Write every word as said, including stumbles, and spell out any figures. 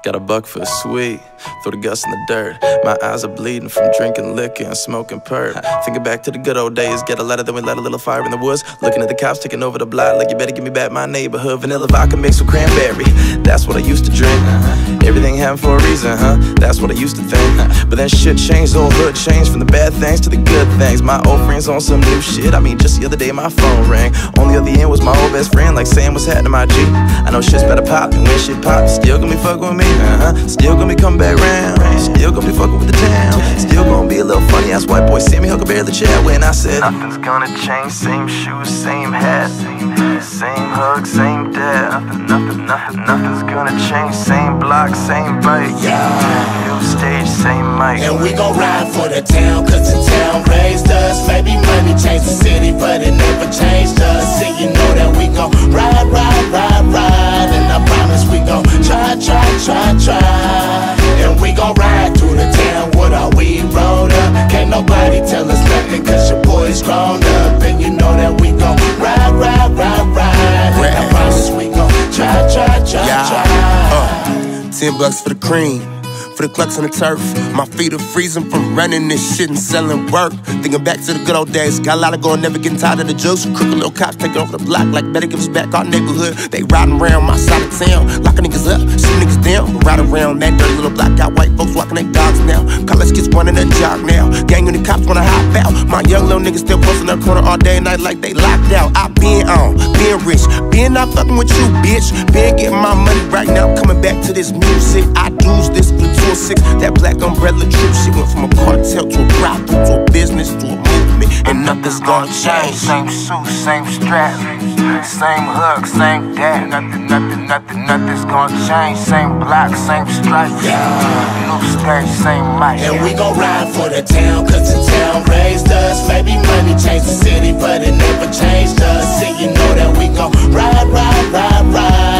Got a buck for a sweet, throw the guts in the dirt. My eyes are bleeding from drinking liquor and smoking perp. Thinking back to the good old days, get a letter, then we let a little fire in the woods. Looking at the cops taking over the block, like you better give me back my neighborhood. Vanilla vodka mixed with cranberry, that's what I used to drink. Everything happened for a reason, huh? That's what I used to think. But then shit changed, the whole hood changed, from the bad things to the good things. My old friends on some new shit, I mean just the other day my phone rang. On the other end was my old best friend, like saying what's happening my G. I know shit's better pop, and when shit pop, still gonna be fucking with me. Uh-huh. Still gonna be coming back round, still gonna be fucking with the town. Still gonna be a little funny ass white boy, see me Huckleberry the chat when I said nothing's gonna change, same shoes, same hat, same hug, same dad. Nothing, nothing, nothing, nothing's gonna change, same block, same bike, yeah. New stage, same mic. And we gon' ride for the town, cause the town raised us. Maybe money changed the city, but it never changed us. See, you know that we gon' ride, ride, ride, ride. And I promise we gon' try, try, try, try. And we gon' ride through the town with our weed rolled up. Can't nobody tell us nothing, cause your boy's grown up. And you know that we gon' ride, ride, ride, ride. And I promise we gon' try, try, try, yeah. try. uh, Ten bucks for the cream, for the clucks on the turf. My feet are freezing from running this shit and selling work. Thinking back to the good old days, got a lot of going, never getting tired of the jokes. Crooked little cops taking over the block like better give us back our neighborhood. They riding around my side of town, locking niggas up, shooting niggas down. But right around that dirty little block, got white folks walking their dogs now. College kids running a jog now. Gang and the cops wanna hop out. My young little niggas still posting their corner all day and night like they locked out. I been on, been rich, been not fucking with you, bitch. Been getting my money right now, coming back to this music. I do's this for two oh six. That black umbrella troop shit went from a cartel to a brothel to a business to a movement, and nothing's gonna change. Same suit, same strap, same hook, same dad. Nothing, nothing, nothing, nothing's gonna change. Same block, same stripe, yeah. New stage, same mic. And we gon' ride for the town, cause the town raised us. Maybe money changed the city, but it never changed us. See, you know that we gon' ride, ride, ride, ride.